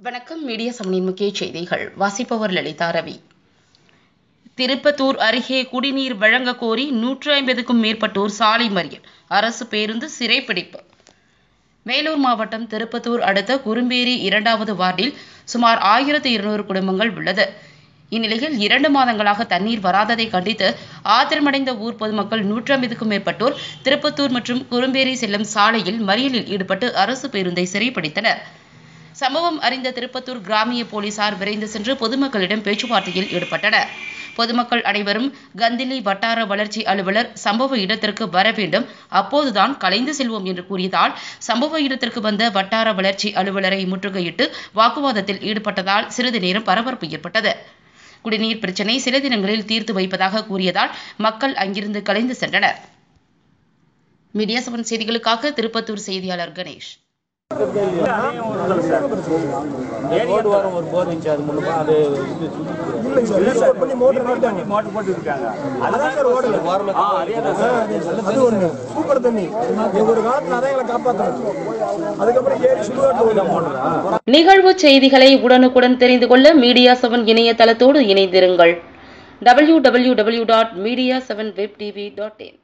வணக்கம். மீடியா செவனின் முக்கிய செய்திகள் வாசிப்பவர் லலிதா ரவி. திருப்பத்தூர் அருகே குடிநீர் வழங்க கோரி 150க்கும் மேற்பட்டோர் சாலை மறியல், அரசு பேருந்து சிறைப்பிடிப்பு. வேலூர் மாவட்டம் திருப்பத்தூர் அடுத்த குறும்பேரி 2வது வார்டில் சுமார் 1200 குடும்பங்கள் உள்ளது. இந்நிலையில் 2 மாதங்களாக தண்ணீர் வராததை கண்டித்து ஆத்திரமடைந்த ஊர் பொதுமக்கள் 150க்கும் மேற்பட்டோர் திருப்பத்தூர் மற்றும் குறும்பேரி செல்லும் சாலையில் மறியலில் ஈடுபட்டு அரசு பேருந்தை சிறைப்பிடித்தனர். சம்பவம் அறிந்த திருப்பத்தூர் கிராமிய போலீசார் விரைந்து சென்று பொதுமக்களிடம் பேச்சுவார்த்தையில் ஈடுபட்டனர். பொதுமக்கள் அனைவரும் கந்திலி வட்டார வளர்ச்சி அலுவலர் சம்பவ இடத்திற்கு வர வேண்டும், அப்போதுதான் கலைந்து செல்வோம் என்று கூறியதால் சம்பவ இடத்திற்கு வந்த வட்டார வளர்ச்சி அலுவலரை முற்றுகையிட்டு வாக்குவாதத்தில் ஈடுபட்டதால் சிறிது நேரம் பரபரப்பு ஏற்பட்டது. குடிநீர் பிரச்சினை சில தினங்களில் தீர்த்து வைப்பதாக கூறியதால் மக்கள் அங்கிருந்து கலைந்து சென்றனர். மீடியா 7 செய்திகளுக்காக திருப்பத்தூர் செய்தியாளர் கணேஷ். நிகழ்வு செய்திகளை உடனுக்குடன் தெரிந்து கொள்ள மீடியா 7 இணையதளத்தோடு இணைந்திருங்கள். www.media7webtv.in